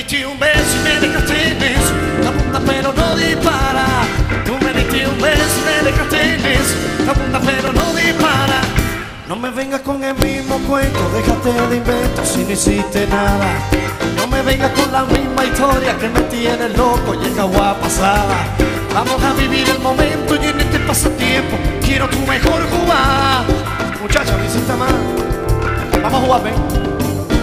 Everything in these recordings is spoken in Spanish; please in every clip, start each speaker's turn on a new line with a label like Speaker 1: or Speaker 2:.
Speaker 1: diste un beso y me dejaste en eso. Apunta pero no dispara. Tú me diste un beso y me dejaste en eso. Apunta pero no dispara. No me vengas con el mismo cuento, déjate de inventos si no hiciste nada. No me vengas con la misma historia que me tiene loco y es agua pasada. Vamos a vivir el momento y en este pasatiempo quiero tu mejor jugada. Muchacha, me hiciste mal. Vamos a jugar, ven.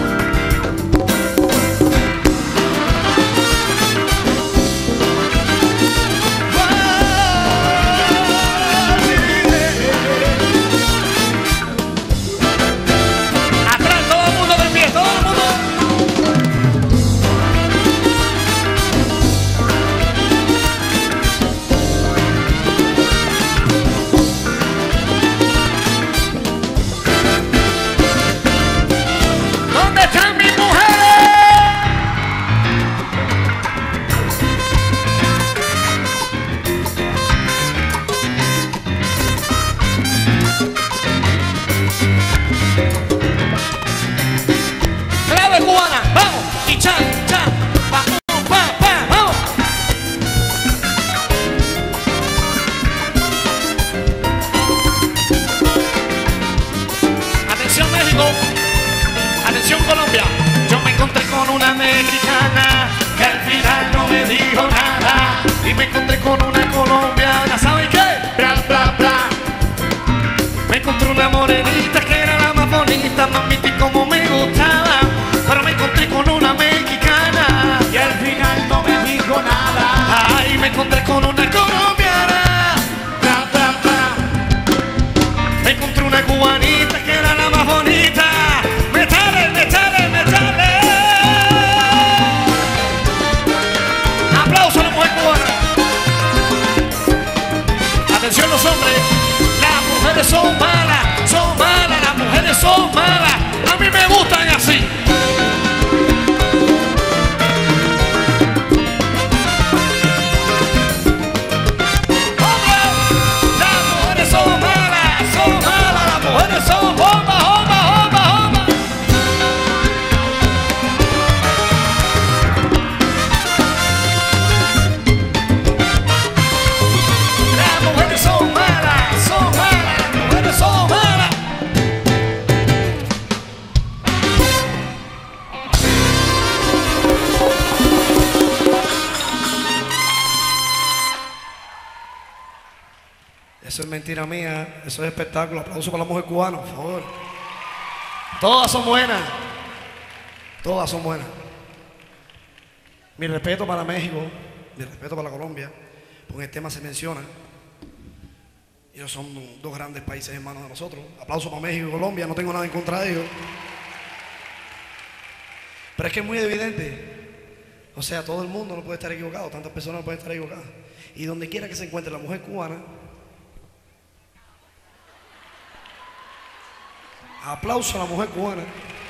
Speaker 1: Atención Colombia, yo me encontré con una mexicana que al final no me dijo nada. Y me encontré con una colombiana, ¿saben qué? Bla, bla, bla. Me encontré una morenita que era la más bonita, mamita, y como me gustaba. Pero me encontré con una mexicana
Speaker 2: y al final no me dijo nada.
Speaker 1: Ay, me encontré con una colombiana.
Speaker 2: Bla, bla, bla.
Speaker 1: Me encontré una cubanita que era la más bonita. Aplauso a la mujer cubana. Atención los hombres, las mujeres son malas, las mujeres son malas. A mí me gustan así. Las mujeres son malas, las mujeres son bombas. Eso es mentira mía, eso es espectáculo. Aplauso para la mujer cubana, por favor. Todas son buenas. Todas son buenas. Mi respeto para México, mi respeto para Colombia, porque el tema se menciona. Ellos son dos grandes países hermanos de nosotros. Aplauso para México y Colombia, no tengo nada en contra de ellos. Pero es que es muy evidente. O sea, todo el mundo no puede estar equivocado, tantas personas no pueden estar equivocadas. Y donde quiera que se encuentre la mujer cubana, aplauso a la mujer cubana.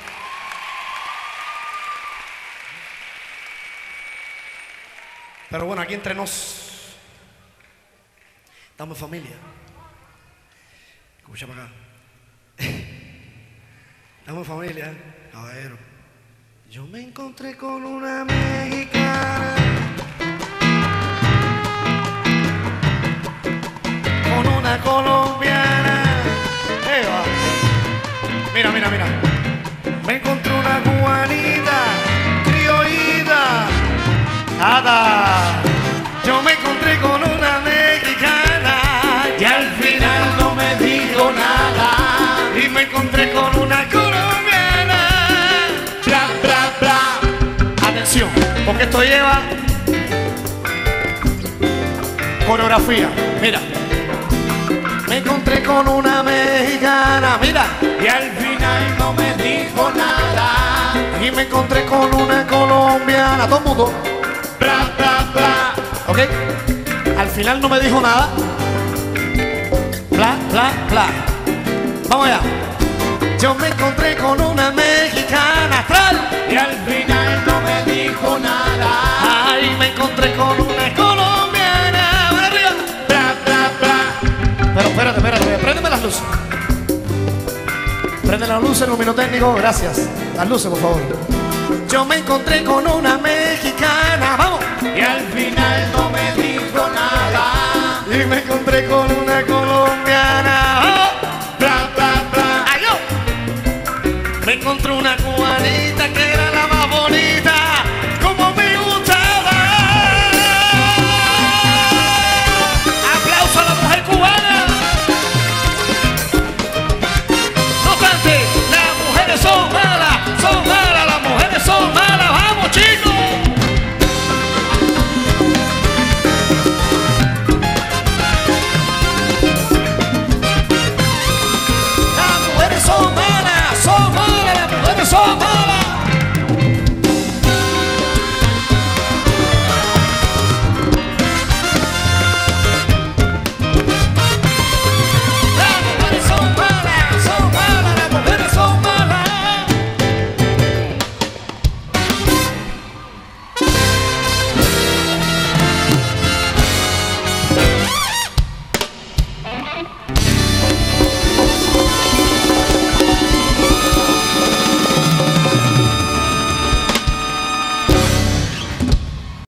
Speaker 1: Pero bueno, aquí entre nos estamos en familia. Escucha para acá. Estamos en familia. Caballero. Yo me encontré con una mexicana, con una colombiana. Eva. Mira, mira, mira. Me encontré una cubanita, criollita. Nada. Yo me encontré con una mexicana
Speaker 2: y al final no me dijo nada.
Speaker 1: Y me encontré con una colombiana.
Speaker 2: Bla, bla, bla.
Speaker 1: Atención, porque esto lleva coreografía. Mira. Me encontré con una mexicana, mira.
Speaker 2: Y al final no me dijo nada.
Speaker 1: Y me encontré con una colombiana. Todo el mundo.
Speaker 2: Bla, bla, bla.
Speaker 1: ¿Ok? Al final no me dijo nada. Bla, bla, bla. Vamos allá. Yo me encontré con una mexicana. ¡Tral!
Speaker 2: Y al final no me dijo nada.
Speaker 1: Ay, me encontré con una colombiana. ¡Para arriba!
Speaker 2: Bla, bla, bla.
Speaker 1: Pero espérate. Préndeme las luces. Prende las luces, luminotécnico. Gracias. Las luces, por favor. Yo me encontré con una mexicana.
Speaker 2: y al